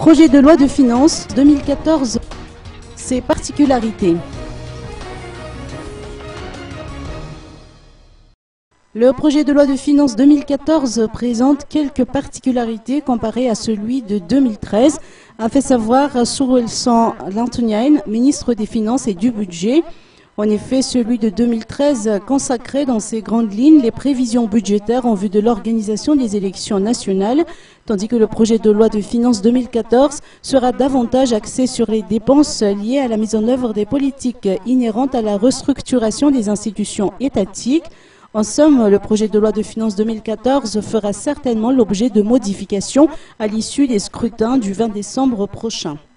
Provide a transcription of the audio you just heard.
Projet de loi de finances 2014, ses particularités. Le projet de loi de finances 2014 présente quelques particularités comparées à celui de 2013, a fait savoir Sourelsan Lantunian, ministre des Finances et du Budget. En effet, celui de 2013 consacrait dans ses grandes lignes les prévisions budgétaires en vue de l'organisation des élections nationales, tandis que le projet de loi de finances 2014 sera davantage axé sur les dépenses liées à la mise en œuvre des politiques inhérentes à la restructuration des institutions étatiques. En somme, le projet de loi de finances 2014 fera certainement l'objet de modifications à l'issue des scrutins du 20 décembre prochain.